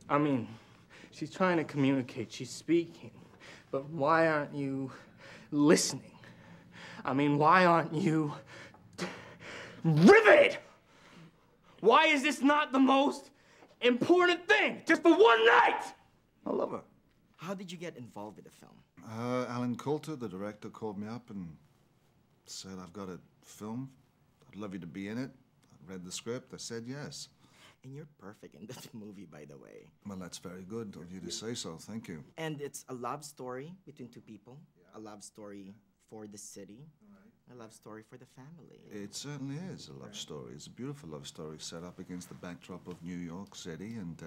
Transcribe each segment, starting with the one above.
I mean, she's trying to communicate, she's speaking, but why aren't you listening? I mean, why aren't you riveted? Why is this not the most important thing? Just for one night! I love her. How did you get involved with the film? Alan Coulter, the director, called me up and said, I've got a film. I'd love you to be in it. I read the script. I said yes. And you're perfect in this movie, by the way. Well, that's very good of you to say so. Thank you. And it's a love story between two people. A love story for the city. A love story for the family. It certainly is a love story. It's a beautiful love story set up against the backdrop of New York City, and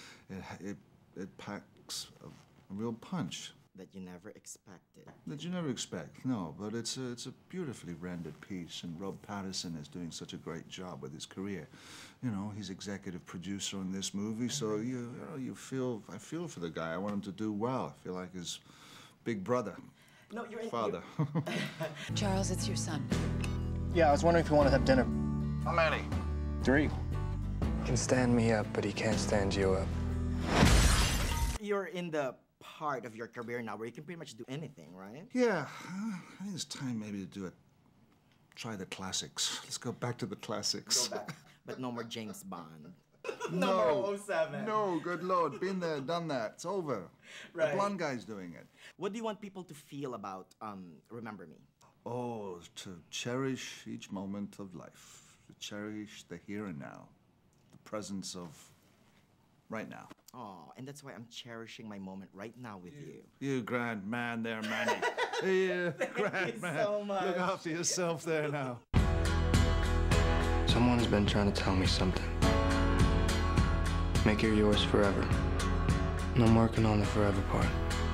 it packs a real punch. That you never expected. That you never expect, no. But it's a beautifully rendered piece, and Rob Pattinson is doing such a great job with his career. You know, he's executive producer on this movie, so I feel for the guy. I want him to do well. I feel like his big brother. No, you're father. Charles, it's your son. Yeah, I was wondering if you want to have dinner. I'm Manny. 3. He can stand me up, but he can't stand you up. You're in the part of your career now where you can pretty much do anything, right? Yeah, I think it's time maybe to do it. Try the classics. Let's go back to the classics. Go back, but no more James Bond. No. No, 07. No, good Lord. Been there, done that. It's over. Right. The blonde guy's doing it. What do you want people to feel about Remember Me? Oh, to cherish each moment of life. To cherish the here and now. The presence of right now. Oh, and that's why I'm cherishing my moment right now with you. You grand man there, Manny. You grand man. So much. Look after yourself there now. Someone's been trying to tell me something. Make her yours forever. And I'm working on the forever part.